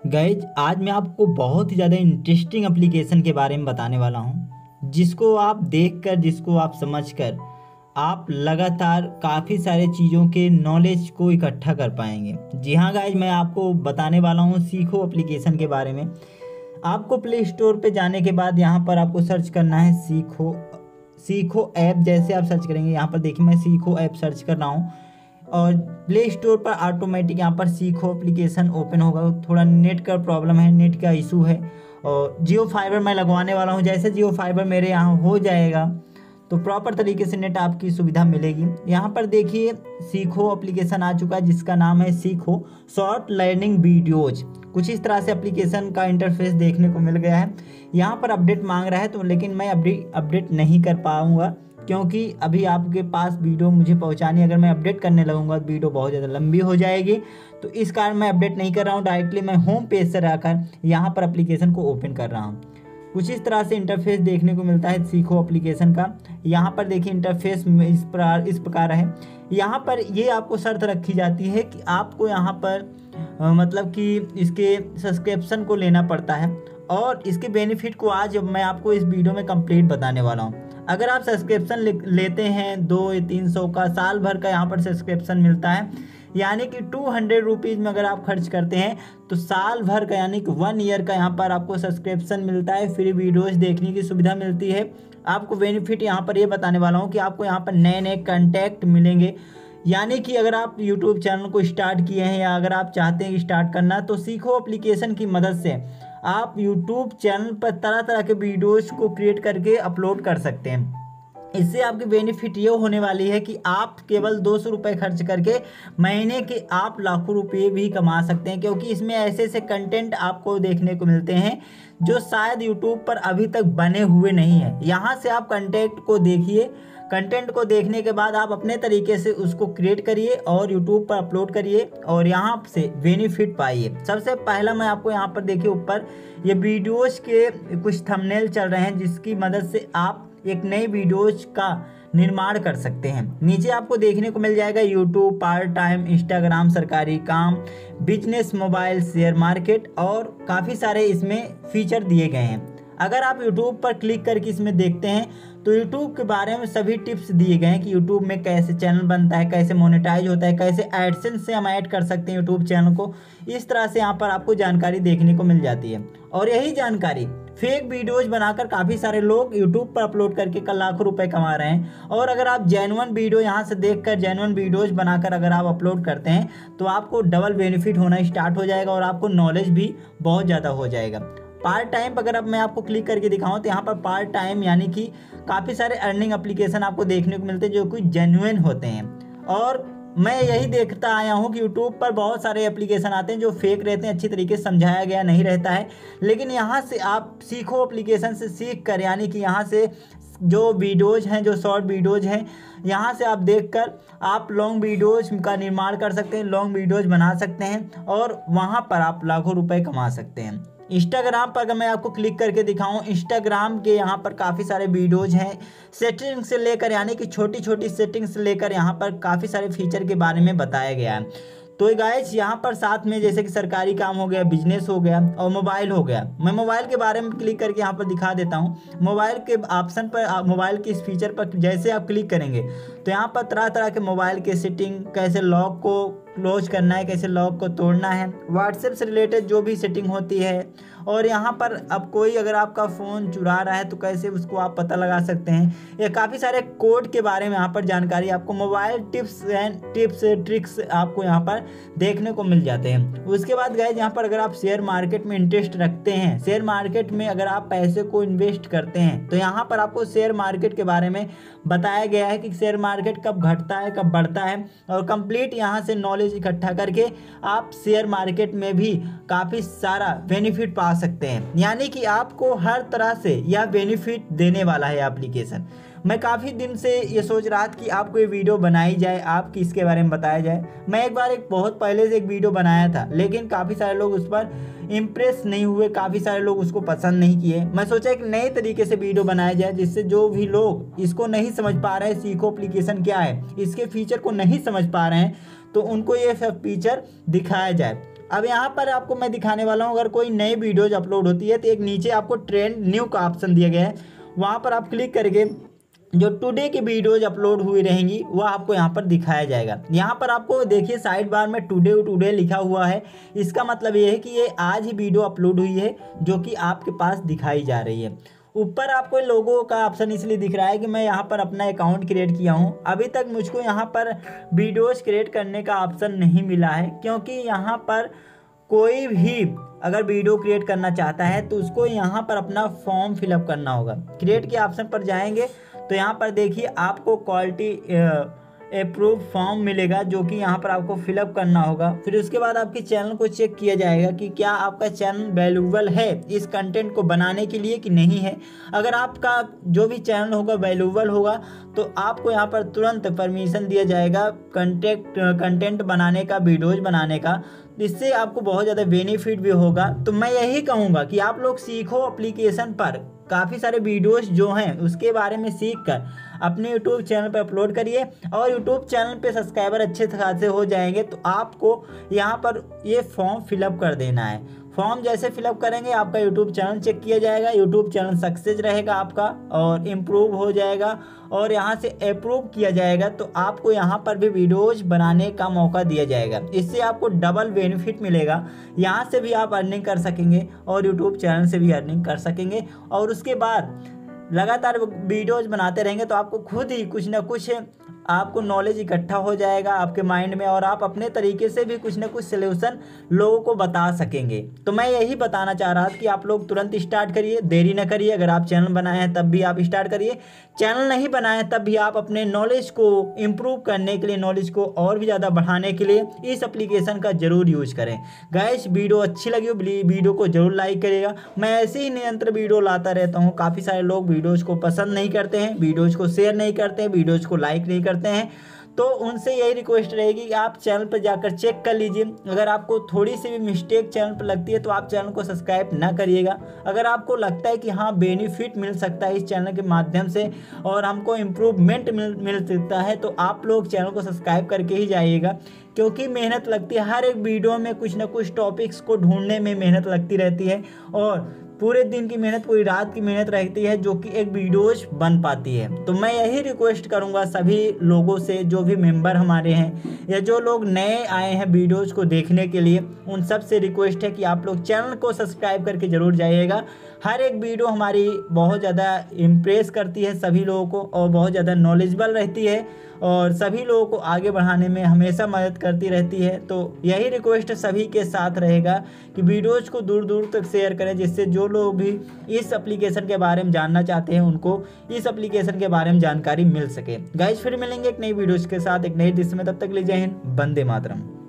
Guys आज मैं आपको बहुत ही ज़्यादा इंटरेस्टिंग एप्लीकेशन के बारे में बताने वाला हूँ, जिसको आप देखकर, जिसको आप समझकर आप लगातार काफ़ी सारे चीज़ों के नॉलेज को इकट्ठा कर पाएंगे। जी हाँ गाइज, मैं आपको बताने वाला हूँ सीखो एप्लीकेशन के बारे में। आपको प्ले स्टोर पे जाने के बाद यहाँ पर आपको सर्च करना है सीखो। सीखो ऐप जैसे आप सर्च करेंगे, यहाँ पर देखिए मैं सीखो ऐप सर्च कर रहा हूँ और प्ले स्टोर पर ऑटोमेटिक यहाँ पर सीखो एप्लीकेशन ओपन होगा। थोड़ा नेट का प्रॉब्लम है, नेट का इशू है और जियो फाइबर मैं लगवाने वाला हूँ। जैसे जियो फाइबर मेरे यहाँ हो जाएगा तो प्रॉपर तरीके से नेट आपकी सुविधा मिलेगी। यहाँ पर देखिए सीखो एप्लीकेशन आ चुका है, जिसका नाम है सीखो शॉर्ट लर्निंग वीडियोज। कुछ इस तरह से एप्लीकेशन का इंटरफेस देखने को मिल गया है। यहाँ पर अपडेट मांग रहा है तो लेकिन मैं अपडेट नहीं कर पाऊँगा, क्योंकि अभी आपके पास वीडियो मुझे पहुंचानी है। अगर मैं अपडेट करने लगूंगा तो वीडियो बहुत ज़्यादा लंबी हो जाएगी, तो इस कारण मैं अपडेट नहीं कर रहा हूं। डायरेक्टली मैं होम पेज से रहकर यहाँ पर एप्लीकेशन को ओपन कर रहा हूं। कुछ इस तरह से इंटरफेस देखने को मिलता है सीखो एप्लीकेशन का। यहाँ पर देखिए इंटरफेस इस प्रकार है। यहाँ पर ये आपको शर्त रखी जाती है कि आपको यहाँ पर मतलब कि इसके सब्सक्रिप्शन को लेना पड़ता है और इसके बेनिफिट को आज मैं आपको इस वीडियो में कंप्लीट बताने वाला हूँ। अगर आप सब्सक्रिप्शन लेते हैं 200-300 का, साल भर का यहाँ पर सब्सक्रिप्शन मिलता है, यानी कि 200 रुपीज़ में अगर आप खर्च करते हैं तो साल भर का यानी कि 1 ईयर का यहाँ पर आपको सब्सक्रिप्शन मिलता है। फ्री वीडियोज़ देखने की सुविधा मिलती है। आपको बेनिफिट यहाँ पर ये बताने वाला हूँ कि आपको यहाँ पर नए नए कंटेक्ट मिलेंगे। यानी कि अगर आप यूट्यूब चैनल को स्टार्ट किए हैं या अगर आप चाहते हैं कि स्टार्ट करना, तो सीखो एप्लीकेशन की मदद से आप यूट्यूब चैनल पर तरह तरह के वीडियोस को क्रिएट करके अपलोड कर सकते हैं। इससे आपकी बेनिफिट ये होने वाली है कि आप केवल 200 रुपये खर्च करके महीने के आप लाखों रुपये भी कमा सकते हैं, क्योंकि इसमें ऐसे ऐसे कंटेंट आपको देखने को मिलते हैं जो शायद यूट्यूब पर अभी तक बने हुए नहीं हैं। यहाँ से आप कंटेंट को देखिए, कंटेंट को देखने के बाद आप अपने तरीके से उसको क्रिएट करिए और यूट्यूब पर अपलोड करिए और यहाँ से बेनिफिट पाइए। सबसे पहला मैं आपको यहाँ पर देखिए ऊपर ये वीडियोज़ के कुछ थंबनेल चल रहे हैं, जिसकी मदद से आप एक नई वीडियोज का निर्माण कर सकते हैं। नीचे आपको देखने को मिल जाएगा यूट्यूब, पार्ट टाइम, इंस्टाग्राम, सरकारी काम, बिजनेस, मोबाइल, शेयर मार्केट और काफ़ी सारे इसमें फीचर दिए गए हैं। अगर आप यूट्यूब पर क्लिक करके इसमें देखते हैं तो यूट्यूब के बारे में सभी टिप्स दिए गए हैं कि यूट्यूब में कैसे चैनल बनता है, कैसे मोनेटाइज होता है, कैसे एडसेंस से हम ऐड कर सकते हैं यूट्यूब चैनल को। इस तरह से यहाँ पर आपको जानकारी देखने को मिल जाती है और यही जानकारी फेक वीडियोज बनाकर काफ़ी सारे लोग यूट्यूब पर अपलोड करके लाखों रुपए कमा रहे हैं। और अगर आप जेन्युइन वीडियो यहाँ से देखकर जेन्युइन वीडियोज बनाकर अगर आप अपलोड करते हैं तो आपको डबल बेनिफिट होना स्टार्ट हो जाएगा और आपको नॉलेज भी बहुत ज़्यादा हो जाएगा। पार्ट टाइम अगर अब मैं आपको क्लिक करके दिखाऊं तो यहाँ पर पार्ट टाइम यानी कि काफ़ी सारे अर्निंग एप्लीकेशन आपको देखने को मिलते हैं जो कि जेन्युइन होते हैं। और मैं यही देखता आया हूँ कि यूट्यूब पर बहुत सारे एप्लीकेशन आते हैं जो फेक रहते हैं, अच्छी तरीके से समझाया गया नहीं रहता है। लेकिन यहाँ से आप सीखो एप्लीकेशन से सीख कर, यानी कि यहाँ से जो वीडियोज़ हैं, जो शॉर्ट वीडियोज़ हैं, यहाँ से आप देखकर आप लॉन्ग वीडियोज़ का निर्माण कर सकते हैं, लॉन्ग वीडियोज़ बना सकते हैं और वहाँ पर आप लाखों रुपए कमा सकते हैं। इंस्टाग्राम पर अगर मैं आपको क्लिक करके दिखाऊं, इंस्टाग्राम के यहाँ पर काफ़ी सारे वीडियोज़ हैं, सेटिंग से लेकर यानी कि छोटी छोटी सेटिंग से लेकर यहाँ पर काफ़ी सारे फीचर के बारे में बताया गया है। तो गाइस यहाँ पर साथ में जैसे कि सरकारी काम हो गया, बिजनेस हो गया और मोबाइल हो गया। मैं मोबाइल के बारे में क्लिक करके यहाँ पर दिखा देता हूँ। मोबाइल के ऑप्शन पर, मोबाइल के इस फीचर पर जैसे आप क्लिक करेंगे तो यहाँ पर तरह तरह के मोबाइल के सेटिंग, कैसे लॉक को क्लोज करना है, कैसे लॉक को तोड़ना है, व्हाट्सएप से रिलेटेड जो भी सेटिंग होती है। और यहाँ पर अब कोई अगर आपका फ़ोन चुरा रहा है तो कैसे उसको आप पता लगा सकते हैं। ये काफ़ी सारे कोड के बारे में यहाँ पर जानकारी आपको, मोबाइल टिप्स ट्रिक्स आपको यहाँ पर देखने को मिल जाते हैं। उसके बाद गाइस यहाँ पर अगर आप शेयर मार्केट में इंटरेस्ट रखते हैं, शेयर मार्केट में अगर आप पैसे को इन्वेस्ट करते हैं तो यहाँ पर आपको शेयर मार्केट के बारे में बताया गया है कि शेयर मार्केट कब घटता है, कब बढ़ता है और कंप्लीट यहाँ से नॉलेज इकट्ठा करके आप शेयर मार्केट में भी काफ़ी सारा बेनिफिट पा सकते हैं। यानी कि आपको हर तरह से यह बेनिफिट देने वाला है एप्लीकेशन। मैं काफ़ी दिन से ये सोच रहा था कि आपको ये वीडियो बनाई जाए, आपकी इसके बारे में बताया जाए। मैं एक बार बहुत पहले से एक वीडियो बनाया था, लेकिन काफ़ी सारे लोग उस पर इम्प्रेस नहीं हुए, काफ़ी सारे लोग उसको पसंद नहीं किए। मैं सोचा एक नए तरीके से वीडियो बनाया जाए, जिससे जो भी लोग इसको नहीं समझ पा रहे हैं, सीखो एप्लीकेशन क्या है, इसके फीचर को नहीं समझ पा रहे हैं, तो उनको ये सब फीचर दिखाया जाए। अब यहाँ पर आपको मैं दिखाने वाला हूँ, अगर कोई नई वीडियोज अपलोड होती है तो एक नीचे आपको ट्रेंड न्यू का ऑप्शन दिया गया है, वहाँ पर आप क्लिक करके जो टुडे की वीडियोज अपलोड हुई रहेंगी वह आपको यहाँ पर दिखाया जाएगा। यहाँ पर आपको देखिए साइड बार में टुडे टुडे लिखा हुआ है, इसका मतलब ये है कि ये आज ही वीडियो अपलोड हुई है जो कि आपके पास दिखाई जा रही है। ऊपर आपको लोगों का ऑप्शन इसलिए दिख रहा है कि मैं यहाँ पर अपना अकाउंट क्रिएट किया हूँ। अभी तक मुझको यहाँ पर वीडियोज क्रिएट करने का ऑप्शन नहीं मिला है, क्योंकि यहाँ पर कोई भी अगर वीडियो क्रिएट करना चाहता है तो उसको यहाँ पर अपना फॉर्म फिलअप करना होगा। क्रिएट के ऑप्शन पर जाएंगे तो यहाँ पर देखिए आपको क्वालिटी अप्रूव फॉर्म मिलेगा, जो कि यहाँ पर आपको फिलअप करना होगा। फिर उसके बाद आपके चैनल को चेक किया जाएगा कि क्या आपका चैनल वैल्यूएबल है इस कंटेंट को बनाने के लिए कि नहीं है। अगर आपका जो भी चैनल होगा वैल्यूएबल होगा तो आपको यहाँ पर तुरंत परमिशन दिया जाएगा कंटेंट बनाने का, वीडियोज बनाने का। इससे आपको बहुत ज़्यादा बेनिफिट भी होगा। तो मैं यही कहूँगा कि आप लोग सीखो, एप्लीकेशन पर काफ़ी सारे वीडियोस जो हैं उसके बारे में सीख कर अपने यूट्यूब चैनल पर अपलोड करिए, और यूट्यूब चैनल पे सब्सक्राइबर अच्छे खासे हो जाएंगे तो आपको यहाँ पर ये फॉर्म फिलअप कर देना है। फॉर्म जैसे फिलअप करेंगे आपका यूट्यूब चैनल चेक किया जाएगा, यूट्यूब चैनल सक्सेस रहेगा आपका और इम्प्रूव हो जाएगा, और यहाँ से अप्रूव किया जाएगा तो आपको यहाँ पर भी वीडियोज बनाने का मौका दिया जाएगा। इससे आपको डबल बेनिफिट मिलेगा, यहाँ से भी आप अर्निंग कर सकेंगे और यूट्यूब चैनल से भी अर्निंग कर सकेंगे। और उसके बाद लगातार वीडियोज बनाते रहेंगे तो आपको खुद ही कुछ ना कुछ आपको नॉलेज इकट्ठा हो जाएगा आपके माइंड में, और आप अपने तरीके से भी कुछ ना कुछ सलूशन लोगों को बता सकेंगे। तो मैं यही बताना चाह रहा था कि आप लोग तुरंत स्टार्ट करिए, देरी न करिए। अगर आप चैनल बनाए हैं तब भी आप स्टार्ट करिए, चैनल नहीं बनाए हैं तब भी आप अपने नॉलेज को इम्प्रूव करने के लिए, नॉलेज को और भी ज़्यादा बढ़ाने के लिए इस एप्लीकेशन का जरूर यूज करें। गाइस वीडियो अच्छी लगी हो वीडियो को जरूर लाइक करिएगा। मैं ऐसे ही निरंतर वीडियो लाता रहता हूँ। काफ़ी सारे लोग वीडियोज़ को पसंद नहीं करते हैं, वीडियोज़ को शेयर नहीं करते हैं, वीडियोज़ को लाइक नहीं करते हैं, तो उनसे यही रिक्वेस्ट रहेगी कि आप चैनल पर जाकर चेक कर लीजिए। अगर आपको थोड़ी सी भी मिस्टेक चैनल पर लगती है तो आप चैनल को सब्सक्राइब ना करिएगा। अगर आपको लगता है कि हाँ बेनिफिट मिल सकता है इस चैनल के माध्यम से और हमको इम्प्रूवमेंट मिल सकता है तो आप लोग चैनल को सब्सक्राइब करके ही जाइएगा, क्योंकि मेहनत लगती है। हर एक वीडियो में कुछ ना कुछ टॉपिक्स को ढूंढने में मेहनत लगती रहती है, और पूरे दिन की मेहनत, पूरी रात की मेहनत रहती है जो कि एक वीडियोज बन पाती है। तो मैं यही रिक्वेस्ट करूंगा सभी लोगों से, जो भी मेंबर हमारे हैं या जो लोग नए आए हैं वीडियोज को देखने के लिए, उन सब से रिक्वेस्ट है कि आप लोग चैनल को सब्सक्राइब करके ज़रूर जाइएगा। हर एक वीडियो हमारी बहुत ज़्यादा इम्प्रेस करती है सभी लोगों को, और बहुत ज़्यादा नॉलेजेबल रहती है और सभी लोगों को आगे बढ़ाने में हमेशा मदद करती रहती है। तो यही रिक्वेस्ट सभी के साथ रहेगा कि वीडियोज़ को दूर दूर तक शेयर करें, जिससे जो लोग भी इस एप्लीकेशन के बारे में जानना चाहते हैं उनको इस एप्लीकेशन के बारे में जानकारी मिल सके। गाइस फिर मिलेंगे एक नई वीडियोज़ के साथ एक नई डिश में, तब तक ले जय हिंद, वंदे मातरम।